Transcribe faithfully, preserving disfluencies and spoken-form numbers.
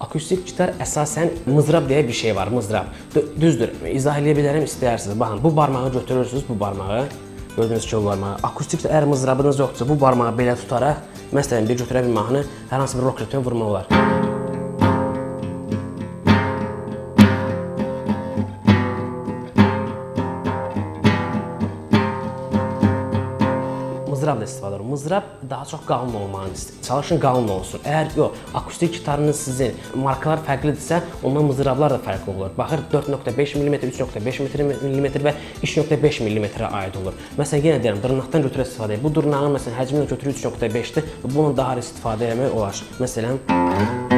Akustik gitar əsasən mızrab deyə bir şey var, mızrab. Düzdür, izah edə bilərəm istəyirsiniz. Baxın, bu barmağı götürürsünüz, bu barmağı. Gördüyünüz ki, o barmağı. Akustik əgər mızrabınız yoxdursa, bu barmağı belə tutaraq, məsələn, bir götürə bir mahnı hər hansı bir rock ritmə vurmaq olar. Mızrab da istifadə olunur. Mızrab daha çox qalın olmağını istəyir. Çalışın qalın olsun. Əgər yox, akustik gitarınız sizin markalar fərqlidirsə, ondan mızrablar da fərqli olur. Baxır dörd nöqtə beş millimetr, üç nöqtə beş millimetr və üç nöqtə beş millimetrə aid olur. Məsələn, yenə deyirəm, dırnaqdan götürə istifadə edir. Bu dırnağın məsələn həcmini götürür üç nöqtə beşdir. Bunun daha istifadə etmək olar. Məsələn,